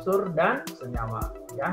unsur dan senyawa, ya.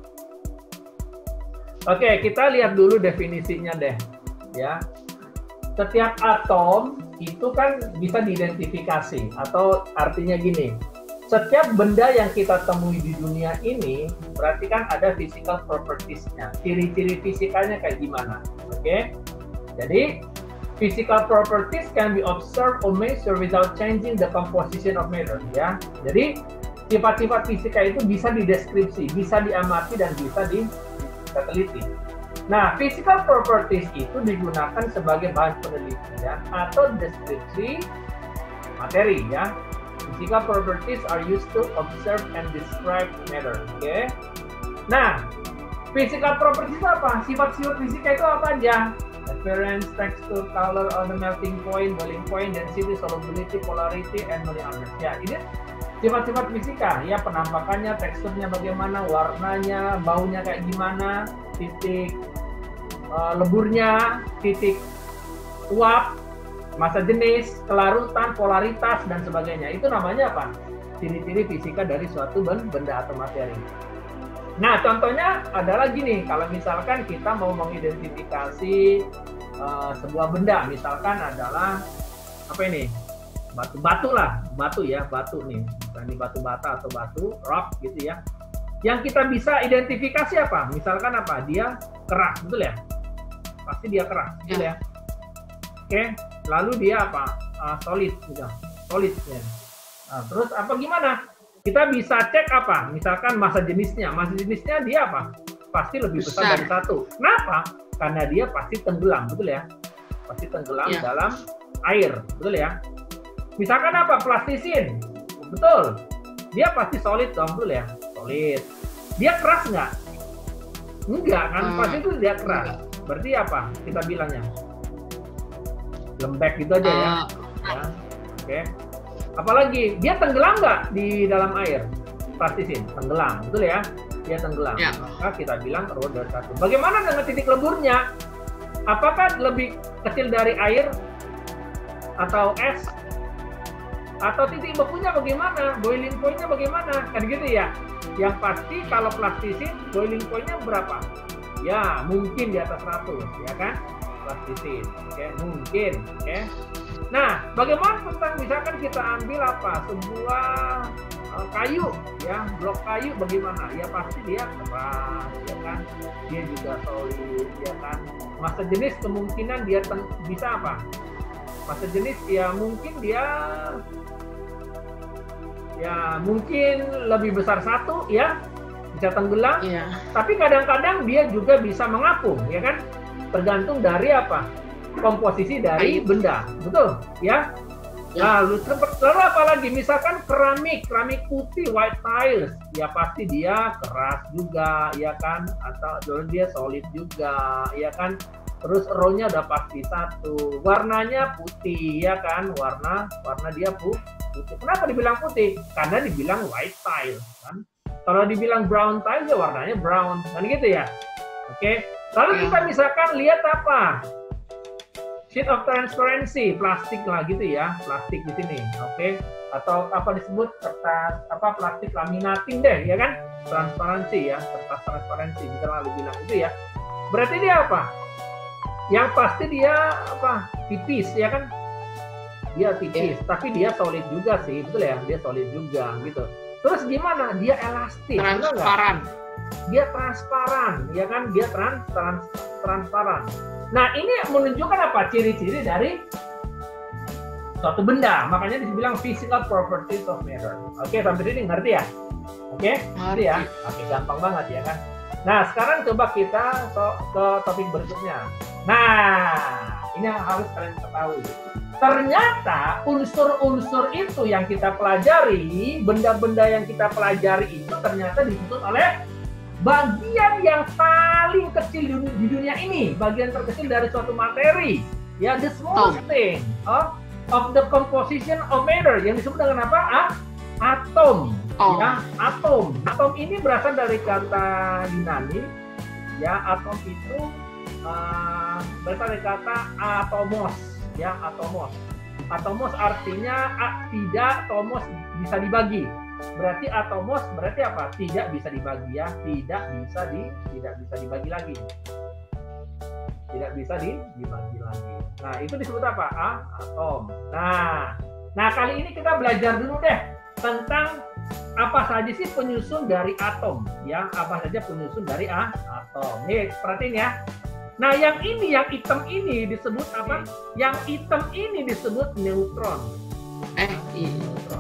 Oke, kita lihat dulu definisinya deh, ya. Setiap atom itu kan bisa diidentifikasi, atau artinya gini, setiap benda yang kita temui di dunia ini berarti kan ada physical properties-nya, ciri-ciri fisikanya kayak gimana, oke? Jadi physical properties can be observed or measured without changing the composition of matter, ya. Jadi sifat-sifat fisika itu bisa dideskripsi, bisa diamati dan bisa diteliti. Nah, physical properties itu digunakan sebagai bahan penelitian atau deskripsi materi, ya. Physical properties are used to observe and describe matter, oke? Nah, physical properties itu apa? Sifat-sifat fisika itu apa aja? Appearance, texture, color, on the melting point, boiling point, density, solubility, polarity, and many others. Ya, ini sifat-sifat fisika, ya, penampakannya, teksturnya bagaimana, warnanya, baunya kayak gimana, titik leburnya, titik uap, massa jenis, kelarutan, polaritas, dan sebagainya. Itu namanya apa? Ciri-ciri fisika dari suatu benda atau materi. Nah, contohnya adalah gini, kalau misalkan kita mau mengidentifikasi sebuah benda, misalkan adalah apa ini? Batu lah, batu ya, batu nih. Ini batu bata atau batu rock gitu ya. Yang kita bisa identifikasi apa? Misalkan apa? Dia keras, betul ya? Pasti dia keras, betul ya? Oke, lalu dia apa? Solid gitu. Solid ya. Nah, terus apa gimana? Kita bisa cek apa? Misalkan massa jenisnya. Massa jenisnya dia apa? Pasti lebih besar dari satu. Kenapa? Karena dia pasti tenggelam, betul ya? Pasti tenggelam dalam air, betul ya? Misalkan apa? Plastisin. Betul. Dia pasti solid dong, betul ya? Solid. Dia keras nggak? Enggak kan? Pasti itu dia keras. Berarti apa? Kita bilangnya lembek gitu aja ya. Oke. Apalagi dia tenggelam nggak di dalam air? Plastisin, tenggelam, betul ya? Dia tenggelam. Maka kita bilang keluar dari satu. Bagaimana dengan titik leburnya? Apakah lebih kecil dari air atau es? Atau titik bekunya bagaimana? Boiling point-nya bagaimana? Kan gitu ya. Yang pasti kalau plastisin, boiling point-nya berapa? Ya, mungkin di atas 100, ya kan? Plastisin, oke? Mungkin, oke? Nah, bagaimana tentang misalkan kita ambil apa? Sebuah kayu, ya, blok kayu bagaimana? Ya pasti dia keras, ya kan? Dia juga solid, ya kan? Massa jenis kemungkinan dia bisa apa? Massa jenis ya mungkin dia mungkin lebih besar satu, ya, bisa tenggelam. Tapi kadang-kadang dia juga bisa mengapung, ya kan? Tergantung dari apa? Komposisi dari benda, betul, ya. Lalu apa lagi? Misalkan keramik putih, white tiles, ya pasti dia keras juga, ya kan? Atau dia solid juga, ya kan? Terus rollnya udah pasti satu, warnanya putih, ya kan? Warna dia putih. Kenapa dibilang putih? Karena dibilang white tile, kan? Kalau dibilang brown tile, ya warnanya brown, kan gitu ya? Oke. Lalu kita misalkan lihat apa? Sheet of transparency, plastik lah gitu ya, plastik di sini, oke? Atau apa disebut kertas, apa plastik laminating deh, ya kan? Transparansi ya, kertas transparansi, bisa lalu bilang itu ya. Berarti dia apa? Yang pasti dia apa? Tipis, ya kan? Dia tipis, tapi dia solid juga sih, betul ya? Dia solid juga gitu. Terus gimana? Dia elastis, transparan. Dia transparan, ya kan? Dia transparan. Nah, ini menunjukkan apa? Ciri-ciri dari suatu benda. Makanya dibilang physical properties of matter. Oke, sampai sini ngerti ya? Oke, ngerti ya? Oke, gampang banget ya kan? Nah, sekarang coba kita ke topik berikutnya. Nah, ini yang harus kalian ketahui. Ternyata unsur-unsur itu yang kita pelajari, benda-benda yang kita pelajari itu ternyata disusun oleh bagian yang paling kecil di dunia ini, bagian terkecil dari suatu materi, ya, the smallest thing of the composition of matter, yang disebut dengan apa? Atom. Ya, atom. Atom ini berasal dari kata Yunani, ya, atom itu berasal dari kata atomos, ya, atomos. Atomos artinya tidak, tomos bisa dibagi. Berarti atomos berarti apa? Tidak bisa dibagi ya, tidak bisa dibagi lagi. Tidak bisa dibagi lagi. Nah, itu disebut apa? Atom. Nah, kali ini kita belajar dulu deh tentang apa saja sih penyusun dari atom, ya. Apa saja penyusun dari atom. Nih, perhatiin ya. Nah, yang hitam ini disebut apa? Yang hitam ini disebut neutron. Neutron.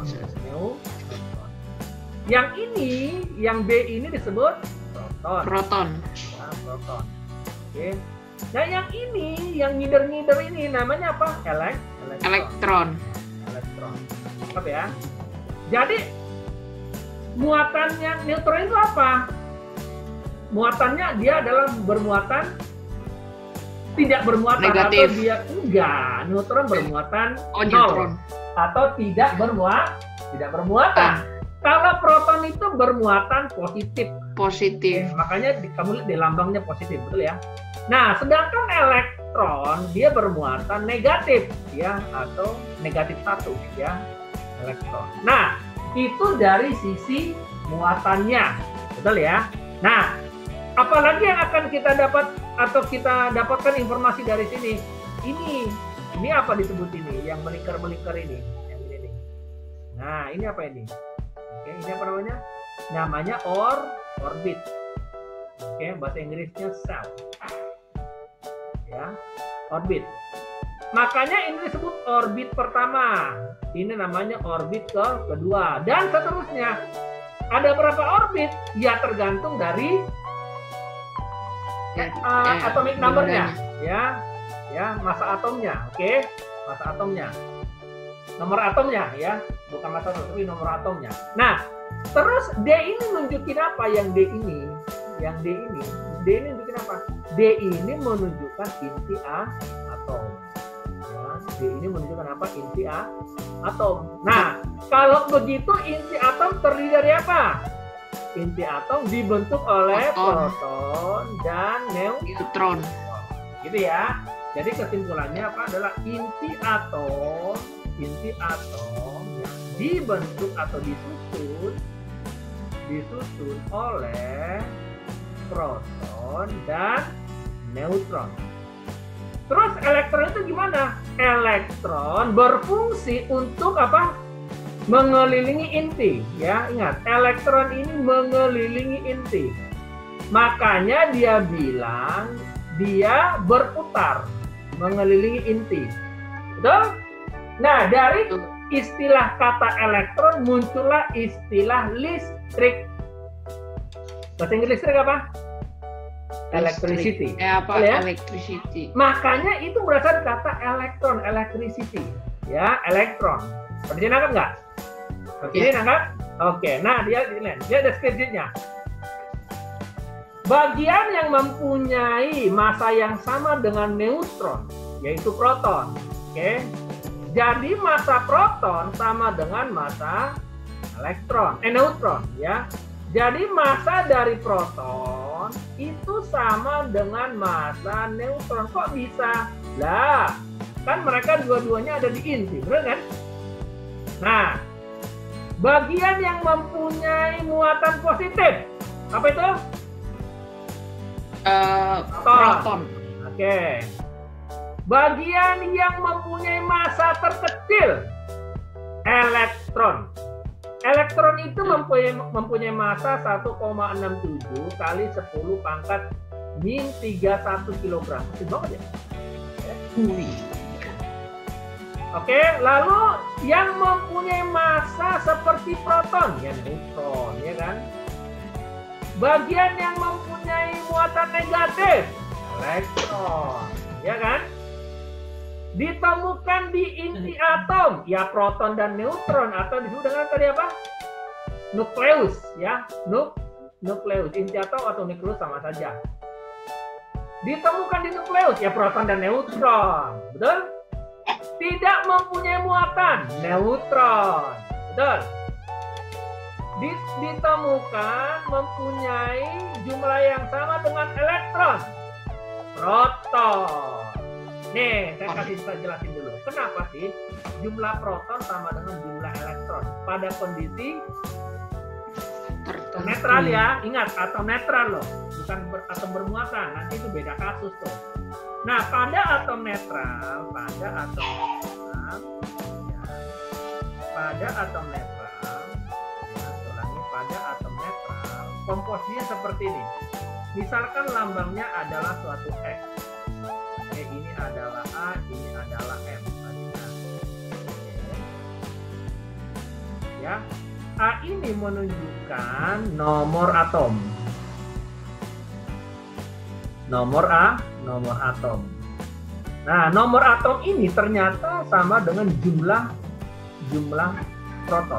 Yang ini, yang B ini disebut proton. Ya, proton. Oke. Nah, yang ini, yang ngider-ngider ini namanya apa? Elektron. Apa ya? Jadi muatannya neutron itu apa? Muatannya dia adalah bermuatan tidak bermuatan negatif. Atau dia enggak. Neutron bermuatan neutron. Atau tidak bermuatan. Kalau proton itu bermuatan positif. Makanya kamu lihat di lambangnya positif, betul ya? Nah, sedangkan elektron dia bermuatan negatif, ya, atau negatif 1, ya, elektron. Nah, itu dari sisi muatannya, betul ya? Nah, apalagi yang akan kita dapat atau kita dapatkan informasi dari sini? Ini apa disebut ini? Yang melingkar-melingkar ini, yang ini nih. Nah, ini apa ini? Oke, ini apa namanya? Namanya orbit. Oke, bahasa Inggrisnya cell. Ya, orbit. Makanya ini disebut orbit pertama. Ini namanya orbit kedua. Dan seterusnya. Ada berapa orbit? Ya tergantung dari atomic number-nya. Ya, masa atomnya. Oke, masa atomnya. Nomor atomnya ya, bukan masa atom, tapi nomor atomnya. Nah, terus D ini nunjukin apa? Yang D ini nunjukin apa? D ini menunjukkan inti atom. Ya, D ini menunjukkan apa? Inti atom. Nah, kalau begitu inti atom terdiri dari apa? Inti atom dibentuk oleh proton dan neutron. Gitu ya. Jadi kesimpulannya apa? Adalah inti atom yang dibentuk atau disusun oleh proton dan neutron. Terus elektron itu gimana? Elektron berfungsi untuk apa? Mengelilingi inti, ya. Ingat, elektron ini mengelilingi inti. Makanya dia bilang dia berputar mengelilingi inti. Betul? Nah, dari istilah kata elektron muncullah istilah listrik. Bahasa Inggris listrik apa? Electricity. Electricity. Makanya itu berasal dari kata elektron, electricity. Ya, elektron. Seperti nangkap nggak? Ini nangkap? Oke. Nah, dia deskripsinya. Bagian yang mempunyai massa yang sama dengan neutron, yaitu proton. Oke. Jadi massa proton sama dengan massa neutron, ya. Jadi massa dari proton itu sama dengan massa neutron. Kok bisa? Lah, kan mereka dua-duanya ada di inti, benar kan? Nah, bagian yang mempunyai muatan positif, apa itu? Proton. Oke. Bagian yang mempunyai massa terkecil, elektron. Elektron itu mempunyai massa 1,67 kali 10 pangkat min 31 kg. Kecil banget ya? Oke, lalu yang mempunyai massa seperti proton, ya neutron, ya kan? Bagian yang mempunyai muatan negatif, elektron, ya kan? Ditemukan di inti atom, ya proton dan neutron, atau disebut dengan tadi apa? Nukleus, ya, nukleus. Inti atom atau nukleus sama saja. Ditemukan di nukleus, ya proton dan neutron, betul? Tidak mempunyai muatan, neutron, betul? Ditemukan mempunyai jumlah yang sama dengan elektron, proton. Nih, saya jelasin dulu. Kenapa sih jumlah proton sama dengan jumlah elektron? Pada kondisi atom netral ya. Ingat, atom netral loh, bukan atom bermuatan. Nanti itu beda kasus tuh. Nah, pada atom netral, ya, pada atom netral, komposisinya seperti ini. Misalkan lambangnya adalah suatu X. Oke, ini adalah A, ini adalah M. Ya, A ini menunjukkan nomor atom. Nomor atom. Nah, nomor atom ini ternyata sama dengan jumlah proton.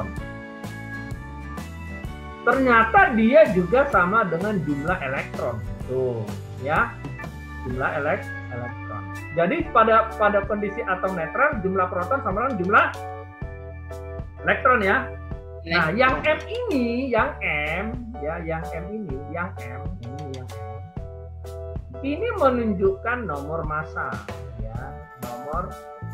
Ternyata dia juga sama dengan jumlah elektron. Tuh, ya. Jumlah elektron. Jadi pada kondisi atom netral, jumlah proton sama dengan jumlah elektron ya. Nah, yang M ini, ini menunjukkan nomor massa, ya, nomor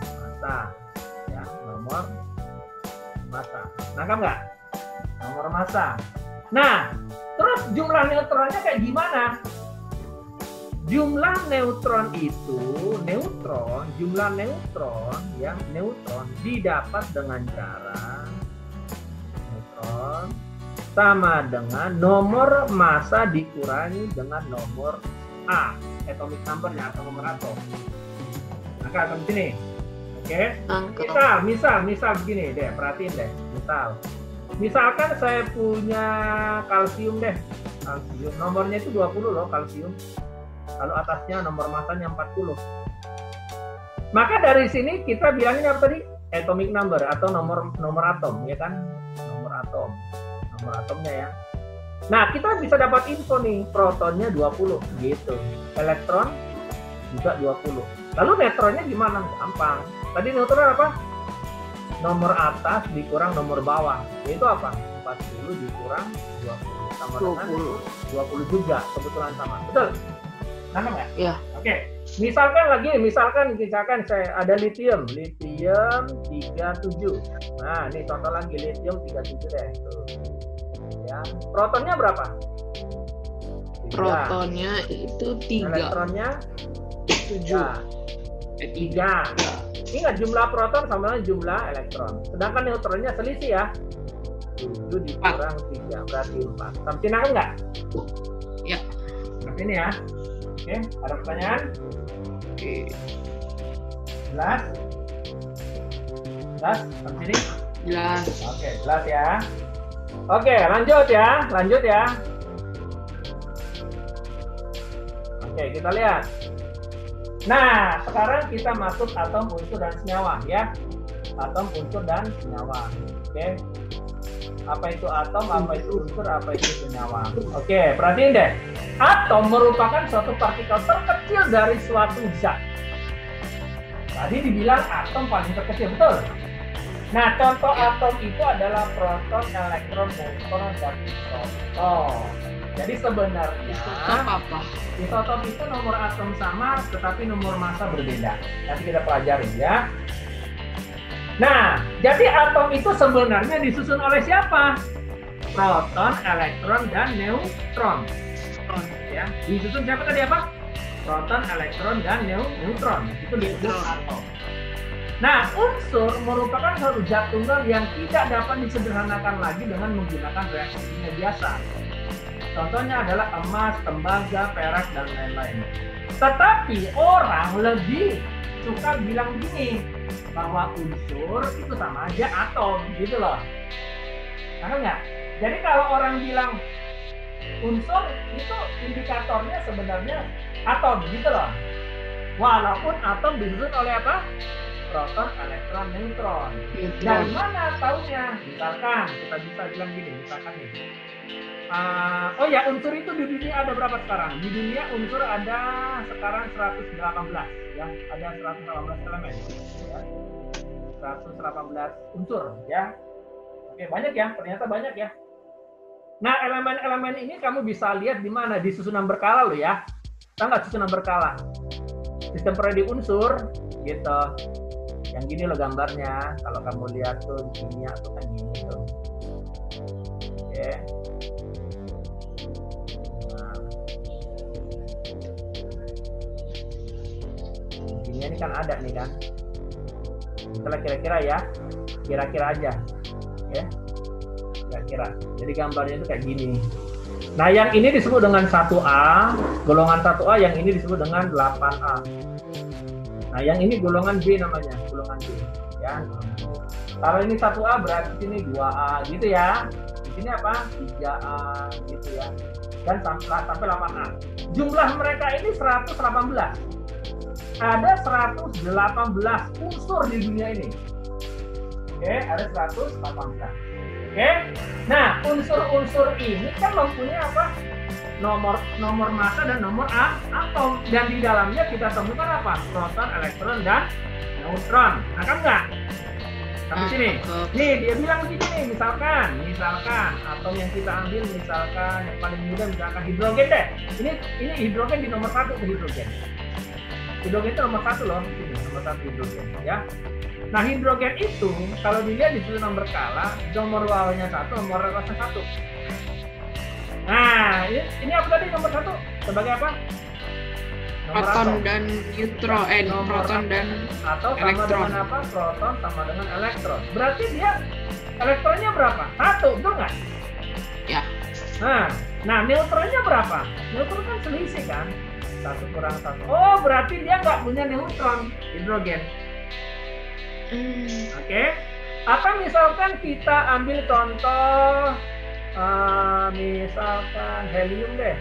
massa. Nangkap nggak? Nomor massa. Nah, terus jumlah neutronnya kayak gimana? Jumlah neutron itu, jumlah neutron didapat dengan cara neutron sama dengan nomor massa dikurangi dengan nomor A, atomic number-nya atau nomor atom. Maka atom sini. Oke. Kita misal begini deh, perhatiin deh. Misalkan saya punya kalsium deh. Kalsium nomornya itu 20 loh, kalsium. Lalu atasnya nomor massanya 40. Maka dari sini kita bilangin apa tadi? Atomic number atau nomor atom, ya kan? Nomor atomnya ya. Nah, kita bisa dapat info nih, protonnya 20 gitu. Elektron juga 20. Lalu neutronnya gimana? Gampang. Tadi neutron apa? Nomor atas dikurang nomor bawah. Yaitu apa? 40 dikurang 20 sama dengan 20 juga, kebetulan sama. Betul? Nangkep nggak? Iya. Oke. Misalkan saya ada lithium 37. Nah, ini contoh lagi lithium 37 deh. Tuh. Ya. Protonnya berapa? 3. Protonnya itu 3. Elektronnya 7. 3. Ingat, jumlah proton sama dengan jumlah elektron. Sedangkan neutronnya selisih ya. 7 dikurang 3 berarti 4. Sampai nangkep nggak? Ya. Seperti ini ya. Oke, ada pertanyaan? Oke. Jelas? Sampai sini? Jelas. Oke, jelas ya. Oke, lanjut ya. Oke, kita lihat. Nah, sekarang kita masuk atom, unsur, dan senyawa ya. Atom, unsur, dan senyawa. Oke. Apa itu atom, apa itu unsur, apa itu senyawa. Oke, perhatiin deh. Atom merupakan suatu partikel terkecil dari suatu zat. Tadi dibilang atom paling terkecil, betul? Nah, contoh atom itu adalah proton, elektron, neutron, dan isoton. Jadi sebenarnya isotop itu nomor atom sama, tetapi nomor massa berbeda. Nanti kita pelajari ya. Nah, jadi atom itu sebenarnya disusun oleh siapa? Proton, elektron, dan neutron. Ya, disusun siapa tadi apa? Proton, elektron, dan neutron. Itu disebut atom. Nah, unsur merupakan suatu zat tunggal yang tidak dapat disederhanakan lagi dengan menggunakan reaksi kimia biasa. Contohnya adalah emas, tembaga, perak, dan lain-lain. Tetapi orang lebih suka bilang gini, bahwa unsur itu sama aja atom, gitu loh. Paham nggak? Jadi kalau orang bilang unsur itu indikatornya sebenarnya atom, gitu loh. Walaupun atom disusun oleh apa? Proton, elektron, neutron. Dari mana taunya? Misalkan kita bisa bilang gini, misalkan nih. Oh ya, unsur itu di dunia ada berapa sekarang? Di dunia unsur ada sekarang 118, ya, ada 118 elemen, ya. 118 unsur, ya. Oke, banyak ya, ternyata banyak ya. Nah, elemen-elemen ini kamu bisa lihat di mana? Di susunan berkala loh ya. Tahu nggak susunan berkala? Sistem periodik unsur, gitu. Yang gini loh gambarnya. Kalau kamu lihat tuh kimia tuh kan gini tuh. Oke. gambarnya ini kan ada nih kan. Setelah kira-kira ya, kira-kira aja, ya, kira-kira. Jadi gambarnya itu kayak gini. Nah, yang ini disebut dengan 1A, golongan 1A, yang ini disebut dengan 8A. Nah, yang ini golongan B namanya, golongan B, ya. Kalau ini 1A berarti ini 2A, gitu ya. Di sini apa? 3A, gitu ya. Dan sampai 8A. Jumlah mereka ini 118. Ada 118 unsur di dunia ini. Oke, ada 118. Oke. Nah, unsur-unsur ini kan mempunyai apa? Nomor massa dan nomor atom. Dan di dalamnya kita temukan apa? Proton, elektron, dan neutron. Nah, kan enggak? Sampai sini. Nih, dia bilang begini nih, misalkan atom yang kita ambil misalkan yang paling mudah misalkan hidrogen deh. Ini hidrogen di nomor 1 ke hidrogen. Hidrogen itu nomor 1 loh, ini nomor 1 hidrogen, ya. Nah, hidrogen itu kalau dilihat di susunan berkala, nomor bawahnya 1, nomor atasnya 1. Nah, ini apa tadi nomor 1? Sebagai apa? Nomor proton dan neutron, proton dan atau sama elektron. dengan apa? Proton sama dengan elektron. Berarti dia elektronnya berapa? 1, betul nggak? Ya. Nah, neutronnya berapa? Neutron kan selisih kan? 1 kurang 1. Oh, berarti dia nggak punya neutron, hidrogen. Oke. Atau misalkan kita ambil contoh, misalkan helium deh,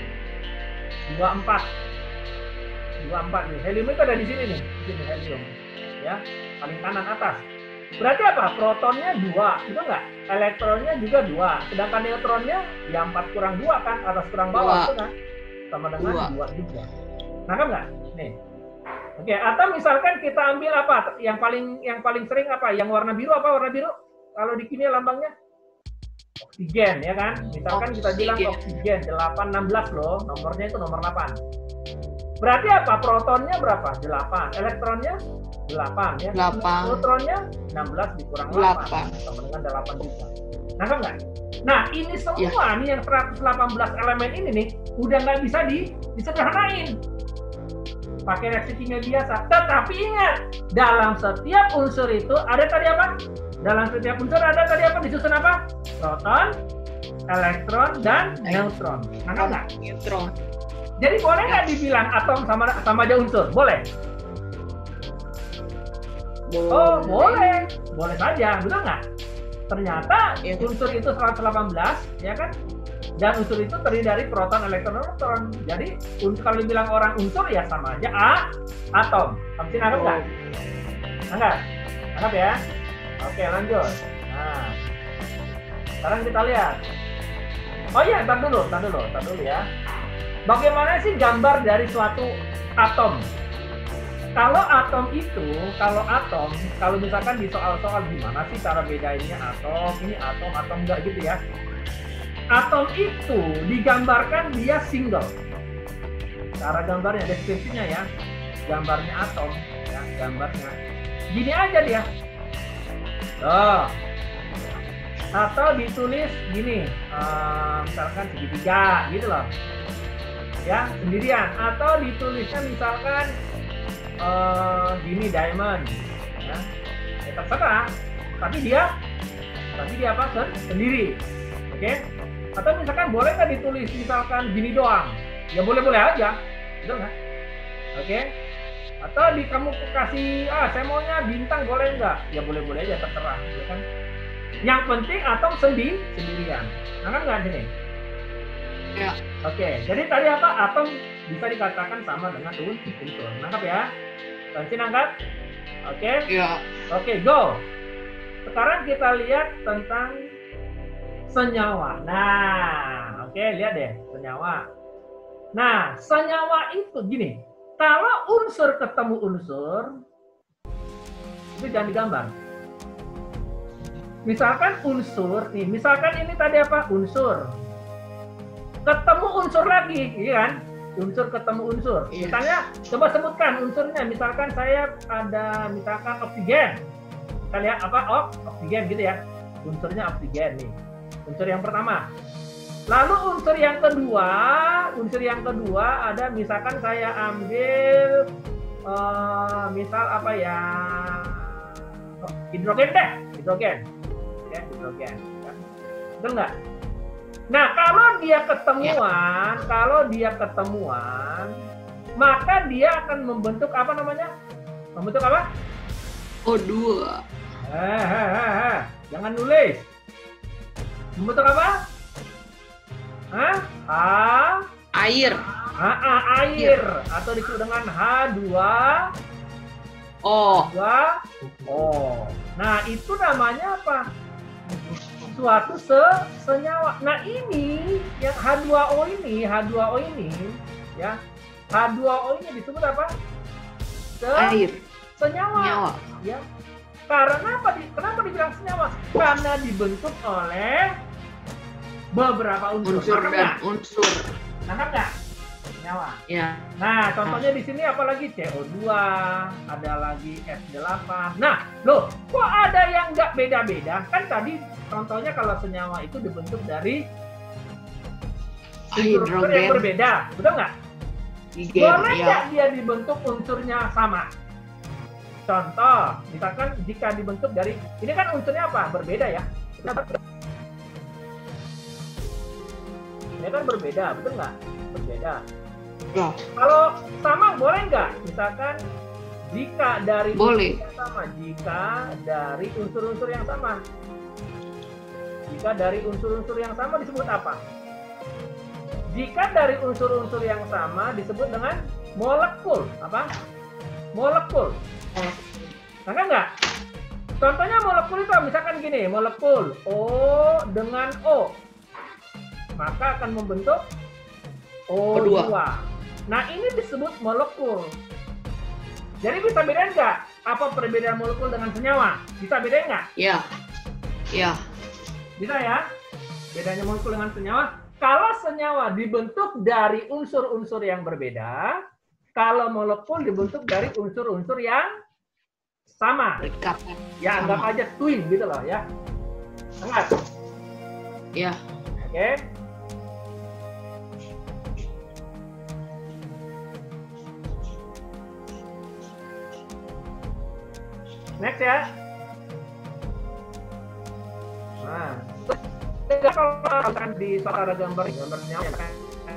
24 nih. Helium itu ada di sini nih, di sini helium, ya, paling kanan atas. Berarti apa? Protonnya 2, itu enggak? Elektronnya juga 2. Sedangkan neutronnya ya 4 kurang 2 kan, atas kurang bawah itu kan, sama dengan 2 juga. Nah, kan enggak? Nih. Oke, atau misalkan kita ambil apa? Yang paling sering apa? Yang warna biru apa? Warna biru? Kalau di kimia lambangnya oksigen, ya kan? Misalkan kita bilang oksigen 816 loh, nomornya itu nomor 8. Berarti apa? Protonnya berapa? 8. Elektronnya 8 ya. 8. Neutronnya 16 dikurang 8 sama dengan 8 juga. Nah, kan enggak? Nah, ini semua nih yang 118 elemen ini nih udah nggak bisa disederhanain pakai reaksi kimia biasa. Tetapi ingat, dalam setiap unsur itu ada tadi apa? Dalam setiap unsur ada tadi apa? Disusun apa? Proton, elektron, dan neutron. Nah, kan enggak? Neutron. Jadi boleh nggak dibilang atom sama aja unsur? Boleh? Oh, boleh. Boleh saja, betul nggak? Ternyata unsur itu 118, ya kan? Dan unsur itu terdiri dari proton, elektron, neutron. Jadi kalau dibilang orang unsur ya sama aja atom. Kamu nangkep nggak? Nangkep? Nangkep ya? Oke, lanjut. Nah, sekarang kita lihat. Oh iya, tar dulu ya. Bagaimana sih gambar dari suatu atom? Kalau misalkan di soal-soal gimana sih cara bedainnya atom, ini atom enggak gitu ya. Atom itu digambarkan dia single. Cara gambarnya, deskripsinya ya. Gambarnya atom, ya, gambarnya. Gini aja dia. Oh. Atau ditulis gini, misalkan segitiga gitu loh. Ya, sendirian. Atau ditulisnya misalkan gini diamond, ya. Ya terserah. Tapi dia apa? Sendiri. Oke? Atau misalkan boleh nggak ditulis misalkan gini doang? Ya boleh-boleh aja, betul nggak? Oke? Atau kamu kasih, saya maunya bintang, boleh nggak? Ya boleh-boleh aja, terserah, ya kan? Yang penting atom sendirian. Nah, kan nggak sini? Ya. Oke, jadi tadi apa? Atom bisa dikatakan sama dengan unsur. Nangkap ya? Nanti nangkap? Oke? Ya. Oke, go. Sekarang kita lihat tentang senyawa. Nah, oke, lihat deh senyawa. Nah, senyawa itu gini. Kalau unsur ketemu unsur, itu jangan digambar. Misalkan unsur, nih, misalkan ini tadi apa? Unsur. Ketemu unsur lagi, iya kan? Unsur ketemu unsur. Misalnya, coba sebutkan unsurnya. Misalkan saya ada, misalkan oksigen. Kita lihat apa? Oksigen gitu ya. Unsurnya oksigen nih. Unsur yang pertama. Lalu unsur yang kedua ada misalkan saya ambil misal apa ya, hidrogen deh, hidrogen, ya hidrogen, ya. Betul nggak? Nah kalau dia ketemuan, maka dia akan membentuk apa namanya? Membentuk apa? O2. Jangan nulis. Membentuk apa? Air. Air atau disebut dengan H2O. Nah, itu namanya apa? Suatu senyawa. Nah, ini yang H2O ini ya. H2O ini disebut apa? Air. Senyawa. Ya. Karena apa? Kenapa dibilang senyawa? Karena dibentuk oleh beberapa unsur. Unsur. Nangkap nggak? Senyawa. Ya. Nah, contohnya di sini apalagi CO2, ada lagi S8. Nah, loh, kok ada yang nggak beda-beda? Kan tadi contohnya kalau senyawa itu dibentuk dari unsur yang berbeda, betul nggak? Boleh nggak dia dibentuk unsurnya sama? Contoh, misalkan jika dibentuk dari, ini kan unsurnya apa? Berbeda ya? Ini kan berbeda, betul nggak? Berbeda. Ya. Kalau sama boleh nggak? Misalkan jika dari boleh. Unsur yang sama, jika dari unsur-unsur yang sama. Jika dari unsur-unsur yang sama disebut apa? Jika dari unsur-unsur yang sama disebut dengan molekul. Apa? Molekul. Nah, kan nggak? Contohnya molekul itu misalkan gini, molekul O dengan O. Maka akan membentuk O2. Nah, ini disebut molekul. Jadi bisa bedain nggak apa perbedaan molekul dengan senyawa? Bisa bedain nggak? Iya. Iya. Bisa ya? Bedanya molekul dengan senyawa. Kalau senyawa dibentuk dari unsur-unsur yang berbeda, kalau molekul dibentuk dari unsur-unsur yang sama. Ya, anggap aja twin gitu loh ya. Anggap. Iya. Oke. Next ya. Nah, kalau akan di suatu ada gambarnya kan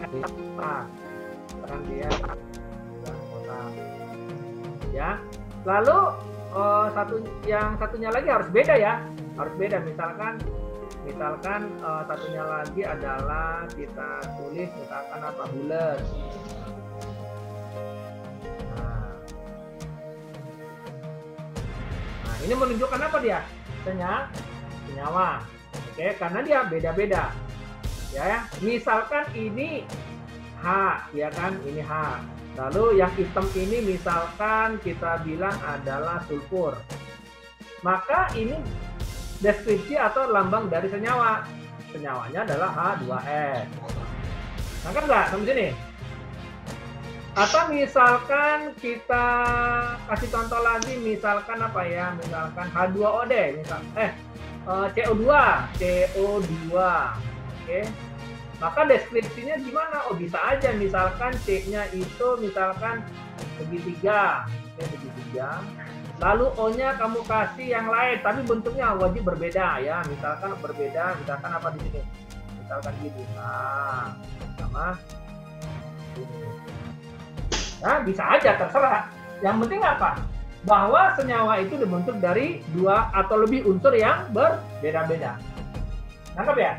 dia kotak. Ya. Lalu satunya lagi harus beda ya. Harus beda, misalkan satunya lagi adalah kita tulis misalkan apa, bulat. Nah, ini menunjukkan apa dia? Senyawa. Oke, karena dia beda-beda. Ya, misalkan ini H, ya kan? Ini H. Lalu yang hitam ini misalkan kita bilang adalah sulfur. Maka ini deskripsi atau lambang dari senyawa. Senyawanya adalah H2S. Nah, kan nggak? Sampai sini. Atau misalkan kita kasih contoh lagi, misalkan apa ya? Misalkan H2O deh, CO2. Oke. Maka deskripsinya gimana? Oh, bisa aja misalkan C-nya itu misalkan segitiga. Oke, segitiga. Lalu O-nya kamu kasih yang lain, tapi bentuknya wajib berbeda ya. Misalkan berbeda, misalkan apa di sini? Misalkan gini. Nah, sama ini. Nah, bisa aja, terserah. Yang penting apa? Bahwa senyawa itu dibentuk dari 2 atau lebih unsur yang berbeda-beda. Nangkep ya?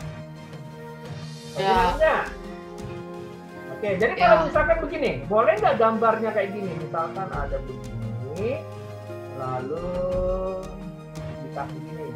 Ya. Oke, jadi kalau misalkan begini, boleh nggak gambarnya kayak gini? Misalkan ada begini, lalu dikasih gini.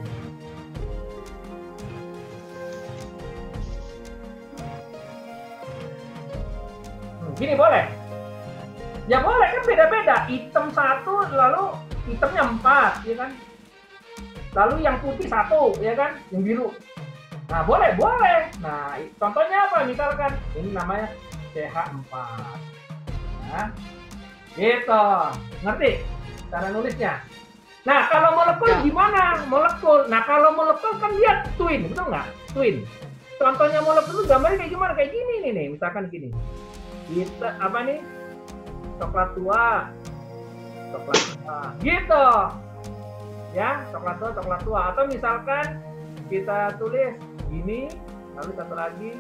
Gini boleh? Ya boleh, kan beda-beda. Hitam 1, lalu hitamnya 4, ya kan? Lalu yang putih 1, ya kan? Yang biru. Nah, boleh. Nah, contohnya apa? Misalkan ini namanya CH4. Nah, gitu. Ngerti cara nulisnya? Nah, kalau molekul gimana? Molekul. Nah, kalau molekul kan dia twin, betul nggak? Twin. Contohnya molekul itu gambarnya kayak gimana? Kayak gini nih. Misalkan gini. Kita apa nih? Coklat tua coklat tua. Gitu. Ya, coklat tua. Atau misalkan kita tulis gini, lalu satu lagi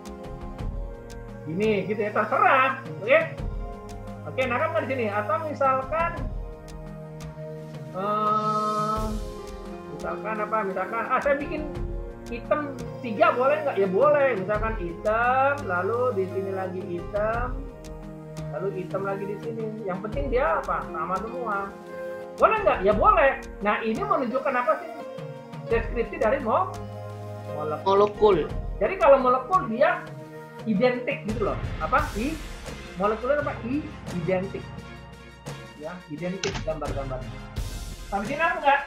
gini, gitu ya, terserah. Oke? Oke, nah kan di sini. Atau misalkan misalkan saya bikin hitam 3 boleh nggak? Ya boleh. Misalkan hitam, lalu di sini lagi hitam, lalu hitam lagi di sini. Yang penting dia apa? Sama semua. Boleh nggak? Ya boleh. Nah, ini menunjukkan apa sih? Deskripsi dari molekul. Jadi kalau molekul dia identik gitu loh. Apa? Molekuler apa? Identik. Ya, identik gambar-gambarnya. Sampai sini enggak?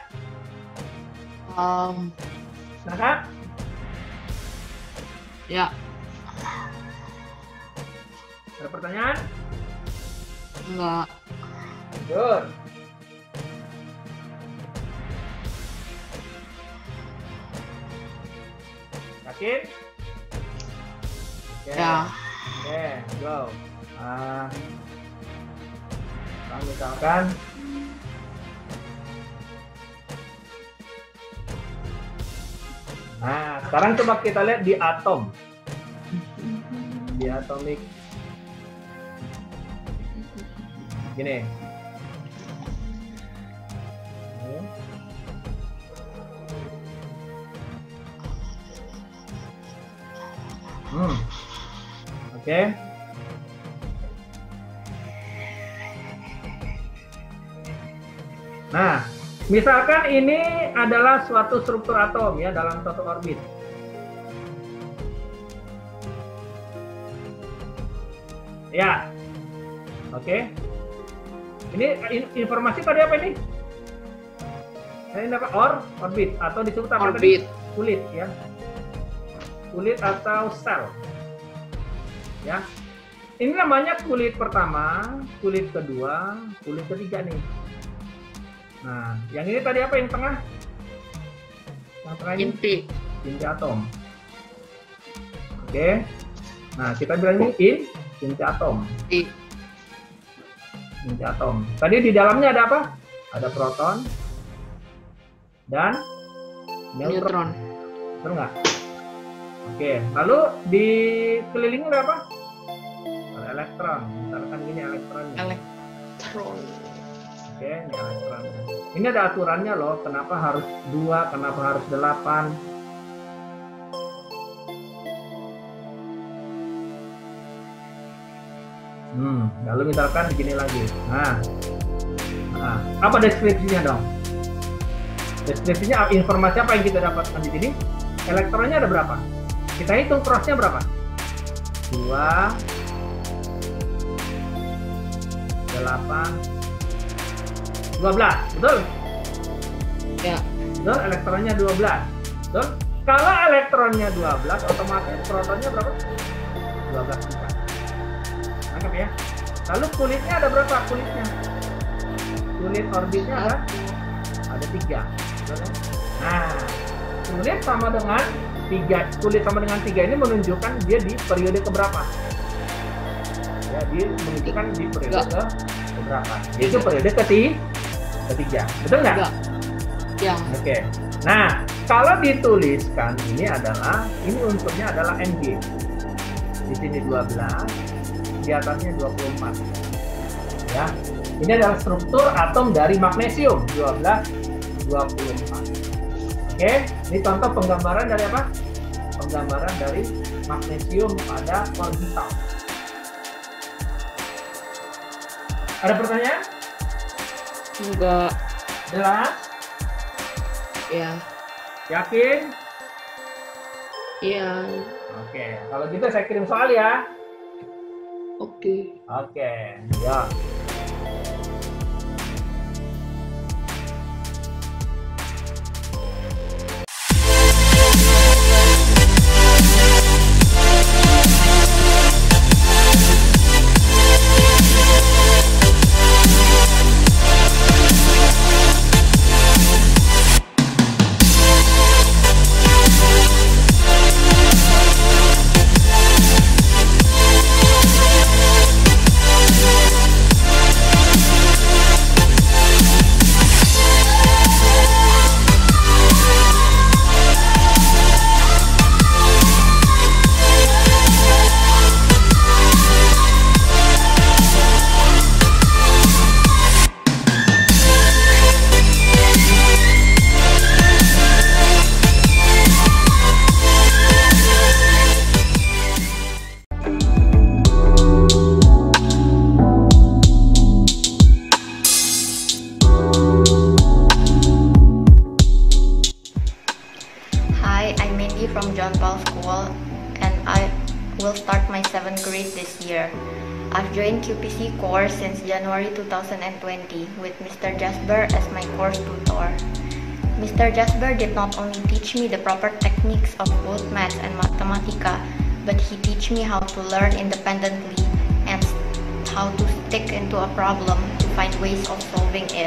Nah, Kak? Ya. Ada pertanyaan? Enggak. Good. Yakin? Okay. Ya. Oke, go. Misalkan sekarang coba kita lihat di atom. Di atomic. Gini. Oke. Nah, misalkan ini adalah suatu struktur atom ya dalam suatu orbit. Ya. Oke. Ini informasi tadi apa ini? Ini apa? Orbit atau disebut apa orbit. Tadi? Kulit ya. Kulit atau sel. Ya. Ini namanya kulit pertama, kulit kedua, kulit ketiga nih. Nah, yang ini tadi apa yang tengah? Yang tengah ini inti atom. Oke. Nah, kita bilang ini inti atom. Inti atom. Tadi di dalamnya ada apa? Ada proton dan neutron. Betul nggak? Oke. Lalu di keliling ada apa? Ada elektron. Misalkan gini elektronnya. Elektron. Oke, ini elektron. Ini ada aturannya loh. Kenapa harus 2? Kenapa harus 8? Lalu misalkan begini lagi. Nah, apa deskripsinya dong? Deskripsinya informasi apa yang kita dapatkan di sini? Elektronnya ada berapa? Kita hitung crossnya berapa? 2, 8, 12, betul? Ya. Betul, elektronnya 12. Betul? Kalau elektronnya 12, otomatis protonnya berapa? 12 juga. Nangkep ya? Lalu kulitnya ada berapa kulitnya? Kulit orbitnya ada 3. Nah, kulit sama dengan 3. Kulit sama dengan 3 ini menunjukkan dia di periode keberapa? Ya, dia menunjukkan di periode keberapa? Yaitu periode ketiga. Betul nggak? Ya. Oke. Nah, kalau dituliskan ini unsurnya adalah Mg. Di sini 12. Di atasnya 24. Ya. Ini adalah struktur atom dari magnesium 12, 24. Oke, ini contoh penggambaran dari apa? Penggambaran dari magnesium pada orbital. Ada pertanyaan? Enggak. Jelas? Ya. Yakin? Iya. Oke, kalau gitu saya kirim soal ya. Oke. Oke, ya. rate this year. I've joined QPC course since January 2020 with Mr. Jasper as my course tutor. Mr. Jasper did not only teach me the proper techniques of both maths and mathematica, but he teach me how to learn independently and how to stick into a problem to find ways of solving it.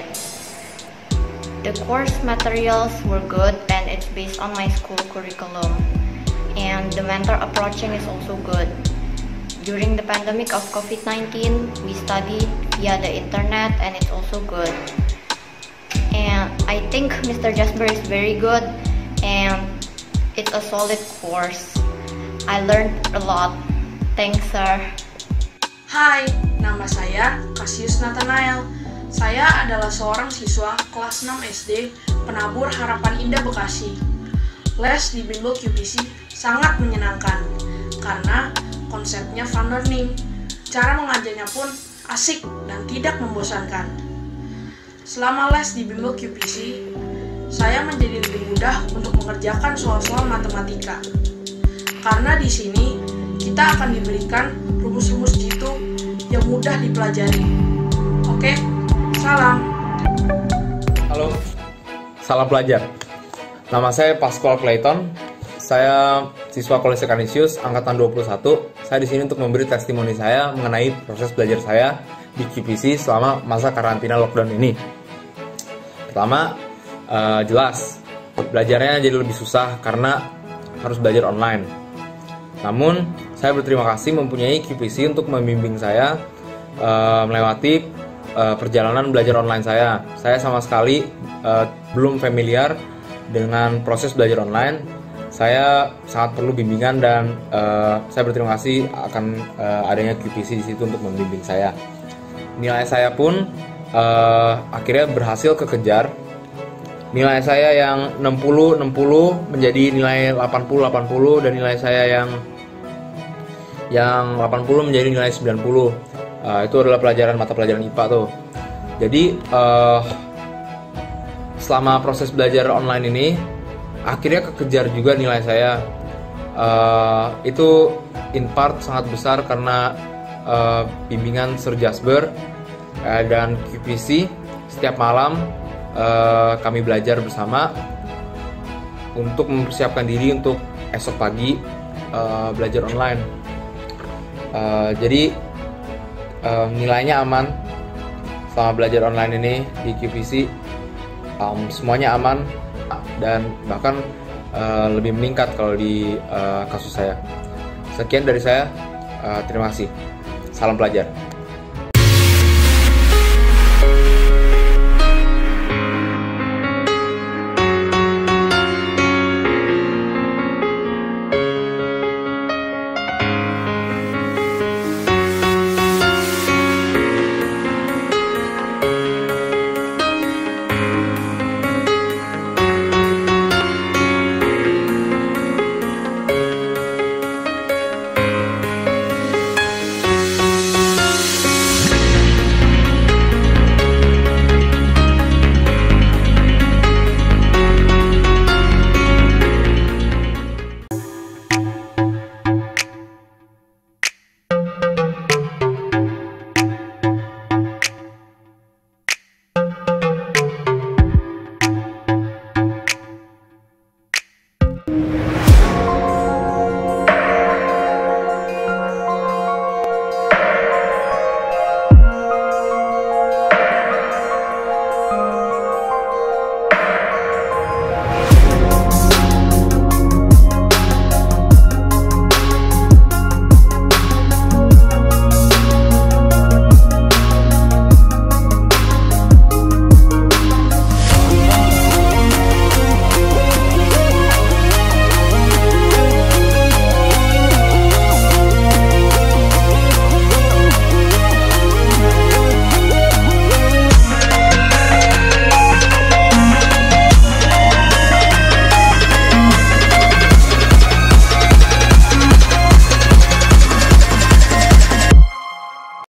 The course materials were good and it's based on my school curriculum. And the mentor approaching is also good. During the pandemic of COVID-19, we studied via the internet and it's also good. And I think Mr. Jasper is very good and it's a solid course. I learned a lot. Thanks, sir. Hai, nama saya Cassius Nathanael. Saya adalah seorang siswa kelas 6 SD Penabur Harapan Indah Bekasi. Les di Bimbel QPC sangat menyenangkan karena konsepnya fun learning. Cara mengajarnya pun asik dan tidak membosankan. Selama les di Bimbel QPC, saya menjadi lebih mudah untuk mengerjakan soal-soal matematika. Karena di sini kita akan diberikan rumus-rumus jitu yang mudah dipelajari. Oke, salam. Halo, salam pelajar. Nama saya Pascual Clayton. Saya siswa Kolese Canisius angkatan 21. Saya di sini untuk memberi testimoni saya mengenai proses belajar saya di QPC selama masa karantina lockdown ini. Pertama, jelas belajarnya jadi lebih susah karena harus belajar online. Namun, saya berterima kasih mempunyai QPC untuk membimbing saya melewati perjalanan belajar online saya. Saya sama sekali belum familiar dengan proses belajar online. Saya sangat perlu bimbingan dan saya berterima kasih akan adanya QPC di situ untuk membimbing saya. Nilai saya pun akhirnya berhasil kekejar. Nilai saya yang 60 menjadi nilai 80 dan nilai saya yang 80 menjadi nilai 90. Itu adalah mata pelajaran IPA tuh. Jadi selama proses belajar online ini akhirnya kekejar juga nilai saya. Itu in part sangat besar karena bimbingan Sir Jasper dan QPC. Setiap malam kami belajar bersama untuk mempersiapkan diri untuk esok pagi belajar online. Jadi nilainya aman selama belajar online ini di QPC. Semuanya aman dan bahkan lebih meningkat kalau di kasus saya. Sekian dari saya, terima kasih. Salam pelajar.